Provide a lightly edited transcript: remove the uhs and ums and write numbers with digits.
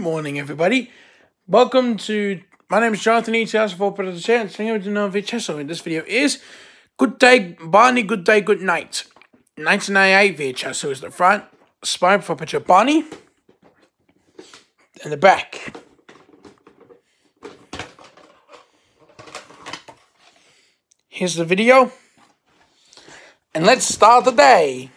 morning, everybody. Welcome to. My name is Jonathan E.T.S.4 the chance. So in this video is Good Day, Barney, Good Day, Good Night. 1998 VHS. So is the front, spine for picture of Barney, and the back. Here's the video, and let's start the day.